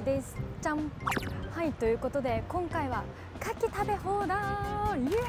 です。じゃん。はい、ということで今回は牡蠣食べ放題イエーイ。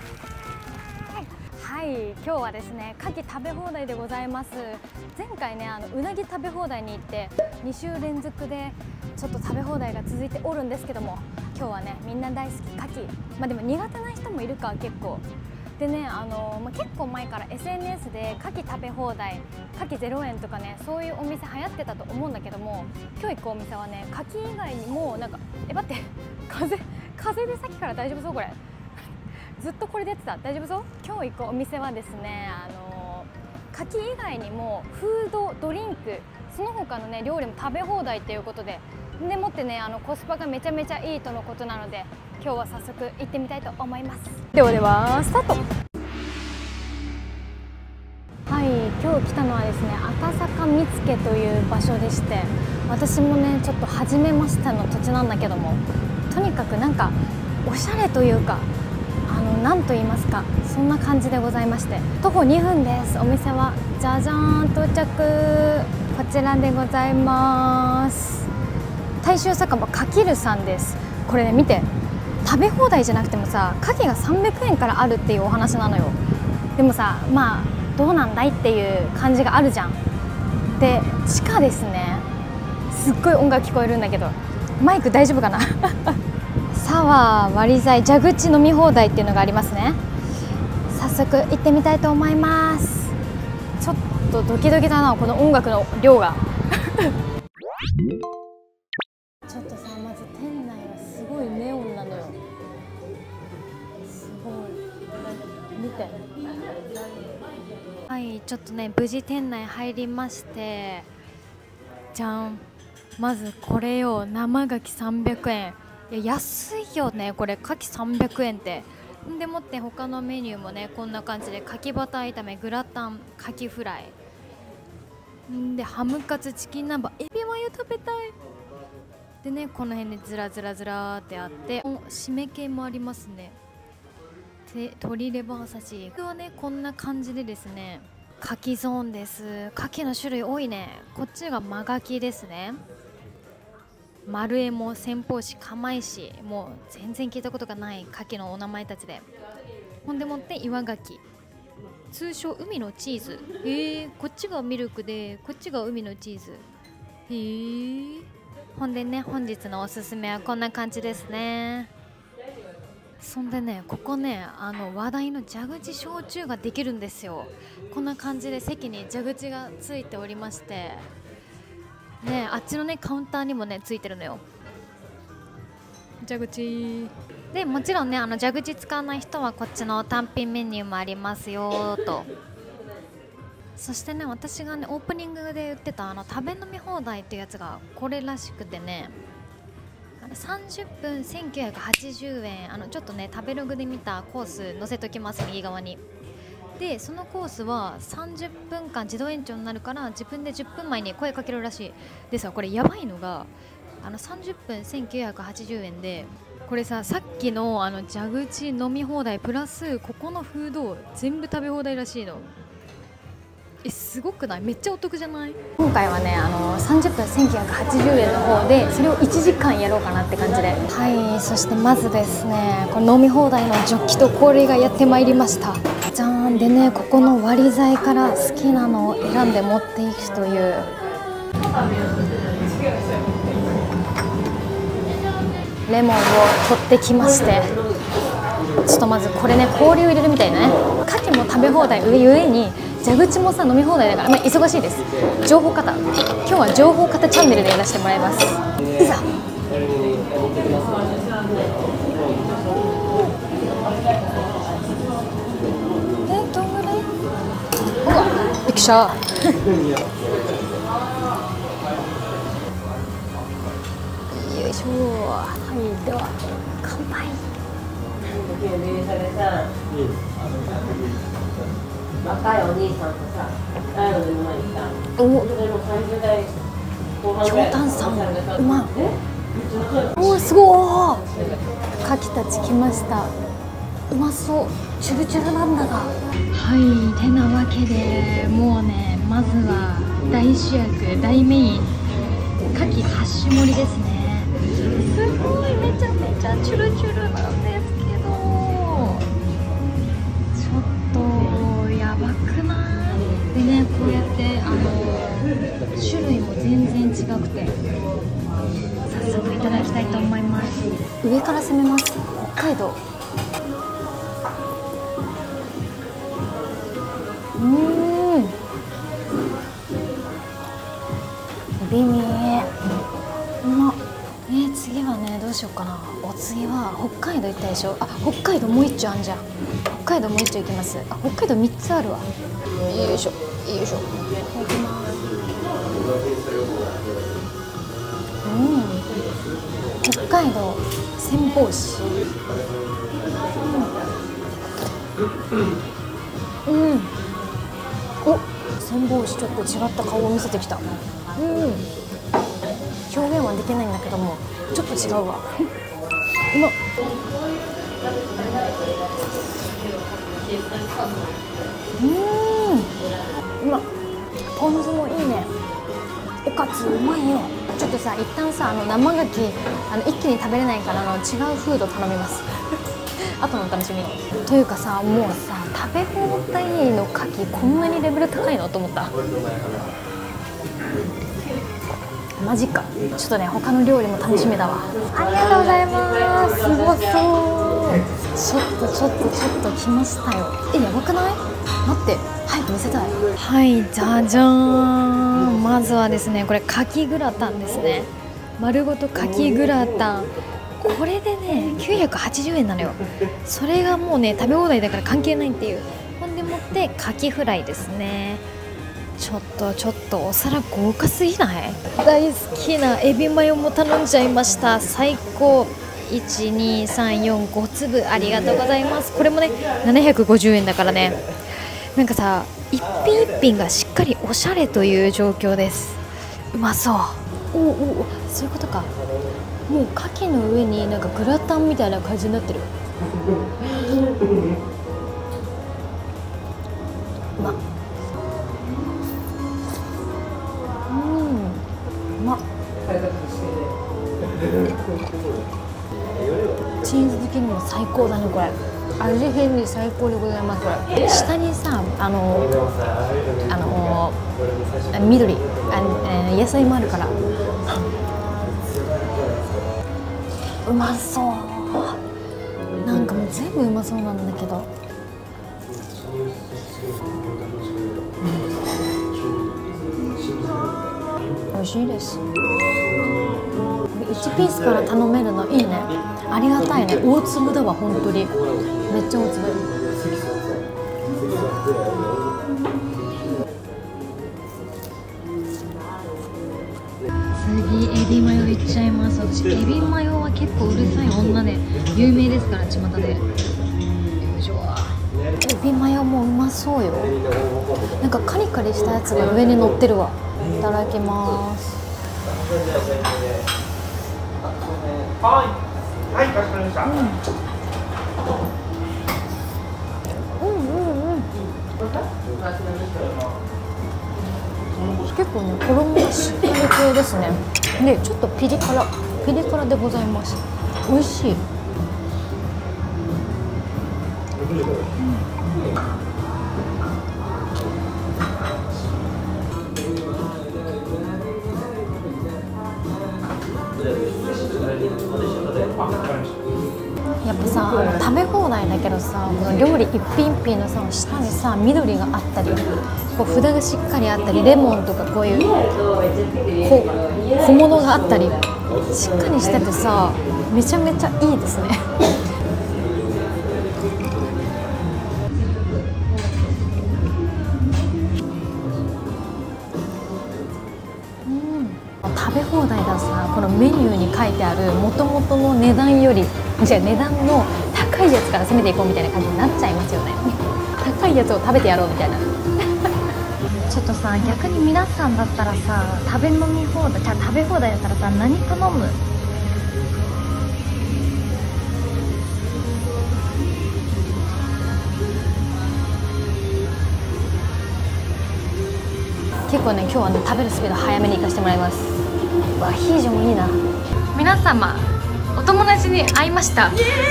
はい、今日はですね牡蠣食べ放題でございます。前回ねうなぎ食べ放題に行って2週連続でちょっと食べ放題が続いておるんですけども、今日はねみんな大好き牡蠣、でも苦手な人もいるか結構でね、結構前から SNS で牡蠣食べ放題、牡蠣0円とかね、そういうお店流行ってたと思うんだけども、今日行くお店はね牡蠣以外にもなんか待って風でさっきから大丈夫そう？これずっとこれでやってた？大丈夫そう？今日行くお店はですね牡蠣以外にもフードドリンクその他のね料理も食べ放題ということでもってねコスパがめちゃめちゃいいとのことなので、今日は早速行ってみたいと思います。ではスタート。はい、今日来たのはですね赤坂見附という場所でして、私もねちょっと初めましての土地なんだけども、とにかくなんかおしゃれというかなんと言いますか、そんな感じでございまして、徒歩2分です。お店はじゃじゃーん到着、こちらでございます。大衆酒場かきるさんです。これね見て、食べ放題じゃなくてもさ牡蠣が300円からあるっていうお話なのよ。でもさどうなんだいっていう感じがあるじゃん。で地下ですね、すっごい音楽聞こえるんだけどマイク大丈夫かなサワー割り剤蛇口飲み放題っていうのがありますね。早速行ってみたいと思います。ちょっとドキドキだな、この音楽の量がちょっとさ、まず店内はすごいネオンなのよ。すごい見て。はい、ちょっとね無事店内入りまして、じゃん、まずこれよ、生牡蠣300円。いや安いよねこれ、牡蠣300円って。でもって他のメニューもねこんな感じで、牡蠣バター炒め、グラタン、牡蠣フライでハムカツ、チキン南蛮、エビマヨ食べたい。でねこの辺でずらずらずらってあって、締め系もありますね。で鶏レバー刺し、これはねこんな感じでですね、牡蠣ゾーンです。牡蠣の種類多いね。こっちが真牡蠣ですね。丸えも、仙宝市、釜石、もう全然聞いたことがない牡蠣のお名前たちで、ほんでもって岩牡蠣、通称海のチーズ。こっちがミルクでこっちが海のチーズ。ほんでね本日のおすすめはこんな感じですね。そんでねここね話題の蛇口焼酎ができるんですよ。こんな感じで席に蛇口がついておりましてね、あっちのねカウンターにもねついてるのよ、蛇口で。もちろんね蛇口使わない人はこっちの単品メニューもありますよと。そしてね私がねオープニングで言ってた食べ飲み放題っていうやつがこれらしくてね、30分1980円、ちょっとね食べログで見たコース載せときます、右側に。でそのコースは30分間自動延長になるから、自分で10分前に声かけるらしい。でさ、これやばいのが30分1980円で、これさ、さっきの蛇口飲み放題プラスここのフード全部食べ放題らしいの。すごくない？めっちゃお得じゃない？今回はね30分1980円の方で、それを1時間やろうかなって感じで。はい、そしてまずですねこの飲み放題のジョッキと氷がやってまいりました。じゃーん。でねここの割り剤から好きなのを選んで持っていくという。レモンを取ってきまして、ちょっとまずこれね氷を入れるみたいなね。牡蠣も食べ放題上に蛇口もさ飲み放題だから、忙しいです。情報型、今日は情報型チャンネルでやらせてもらいます。いざ。どんぐらい？うわ、びっくりした。よいしょ。はい、では乾杯。 若いお兄さんとさ、大の沼にさ、30代後半ぐらい。 強炭酸うまい。すごい。牡蠣たち来ました。うまそう。チュルチュルなんだが。はい、てなわけでもうねまずは大主役大メイン牡蠣8種盛りですね。 ごいめちゃめちゃチュルチュルなんですけど、ちょっとやばくない？でね、こうやって種類も全然違くて、早速いただきたいと思います。上から攻めます。北海道。エビミーうまっ。次はね、どうしようかな。お次は北海道行ったでしょ。あ、北海道もう一丁あんじゃん。北海道もう一丁行きます。あ、北海道3つあるわ。よいしょよいしょ。いただきます。北海道仙北市。お、仙北市ちょっと違った顔を見せてきた。表現はできないんだけども、ちょっと違うわ。うまっ。うまっ。ポン酢もいいね。おかつうまいよ。ちょっとさ、一旦さ、生牡蠣一気に食べれないから違うフード頼みます。後のお楽しみというかさ、もうさ、食べ放題の牡蠣こんなにレベル高いのと思った。マジか。ちょっとね、他の料理も楽しみだわ。ありがとうございます。すごそう。ちょっと来ましたよ。やばくない？待って、早く見せたい。はい、じゃじゃーん。まずはですね、これ牡蠣グラタンですね。丸ごと牡蠣グラタン。これでね、980円なのよ。それがもうね、食べ放題だから関係ないっていう。ほんでもって牡蠣フライですね。ちょっとお皿豪華すぎない？大好きなエビマヨも頼んじゃいました。最高。1、2、3、4、5粒ありがとうございます。これもね750円だからね、なんかさ、一品一品がしっかりおしゃれという状況です。うまそう。お、そういうことか。もう牡蠣の上になんかグラタンみたいな感じになってる。うまっ。うまっ。チーズ好きにも最高だねこれ。味変に最高でございます。これ下にさ、緑野菜もあるからうまそう。なんかもう全部うまそうなんだけど。美味しいです。1ピースから頼めるのいいね。ありがたいね。大粒だわ本当に。めっちゃ大粒。次エビマヨいっちゃいます。私エビマヨは結構うるさい女で有名ですから巷で。よいしょ。エビマヨもうまそうよ。なんかカリカリしたやつが上に乗ってるわ。いただきます。はい、かしこまりました。結構ね、衣がしっかり系ですね。で、ちょっとピリ辛でございます。美味しい。やっぱさ、食べ放題だけどさ、この料理一品一品のさ、下にさ、緑があったり、こう札がしっかりあったり、レモンとかこういう小物があったり、しっかりしててさ、めちゃめちゃいいですね。食べ放題だとさ、このメニューに書いてある元々の値段より値段の高いやつから攻めていこうみたいな感じになっちゃいますよね。高いやつを食べてやろうみたいな。ちょっとさ、逆に皆さんだったらさ、食べ放題だったらさ、何頼む？結構ね、今日はね、食べるスピード早めに行かせてもらいます。アヒージョもいいな。皆様、 お友達に会いました。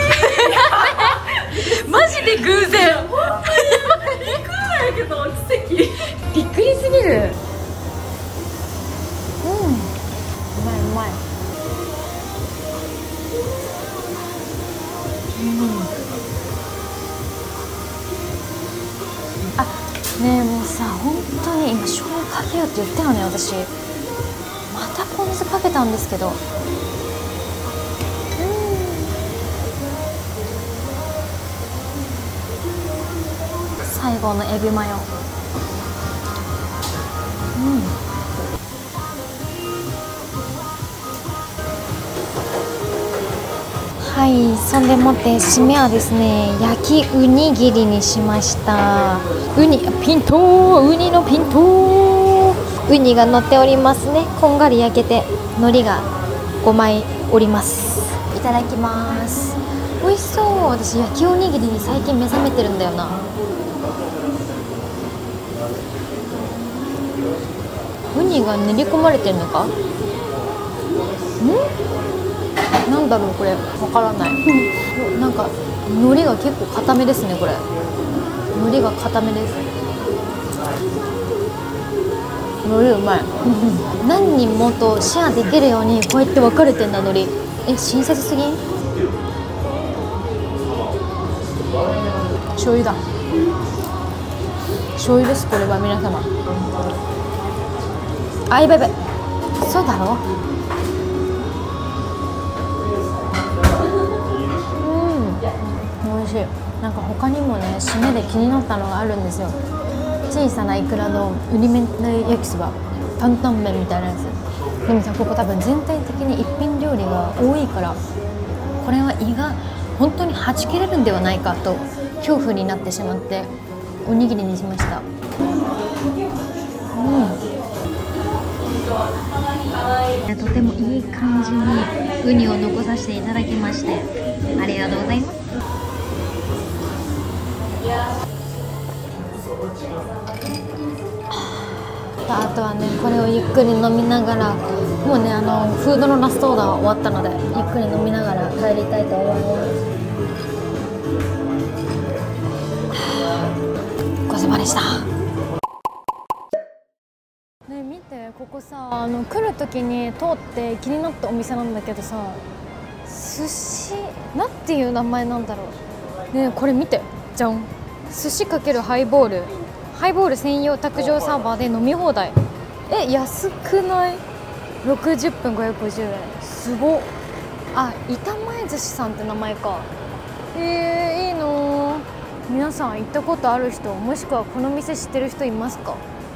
マジで偶然。 けど奇跡。 びっくりすぎる。うまいうまい。あ、ねえもうさ、本当に今醤油かけようって言ったよね私。またポン酢かけたんですけど。最後のエビマヨ。はい、そんでもって締めはですね、焼きウニ切りにしました。ウニピントー、ウニのピントー、ウニが乗っておりますね。こんがり焼けて海苔が5枚おります。いただきます。美味しそう。私焼きおにぎりに最近目覚めてるんだよな。ウニが練り込まれてるのか。なんだろうこれ、わからない。なんか海苔が結構固めですね。これ海苔が固めです。海苔うまい。何人もとシェアできるようにこうやって分かれてんだ海苔。親切すぎん？醤油だ。醤油ですこれは皆様。あ、やばいやばい。そうだろ。美味しい。なんか他にもね、締めで気になったのがあるんですよ。小さなイクラのウニ明太焼きそば、担々麺みたいなやつ。でもさ、ここ多分全体的に一品料理が多いから、これは胃が本当にはじけれるんではないかと恐怖になってしまっておにぎりにしました。とてもいい感じにウニを残させていただきましてありがとうございます。あとはね、これをゆっくり飲みながら、もうねフードのラストオーダーは終わったのでゆっくり飲みながら帰りたいと思います。ごちそうさまでした。ね、見てここさ、来る時に通って気になったお店なんだけどさ、寿司なんていう名前なんだろうね。これ見て、じゃん。寿司×ハイボール、ハイボール専用卓上サーバーで飲み放題。安くない？ 60 分550円。すごっ。あ、板前寿司さんって名前か。いいの。皆さん行ったことある人、もしくはこの店知ってる人いますか？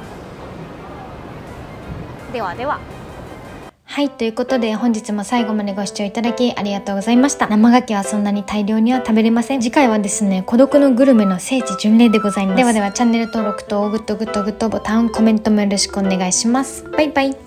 ではでは。はい、ということで本日も最後までご視聴いただきありがとうございました。生牡蠣はそんなに大量には食べれません。次回はですね、孤独のグルメの聖地巡礼でございます。ではでは、チャンネル登録とグッドボタン、コメントもよろしくお願いします。バイバイ。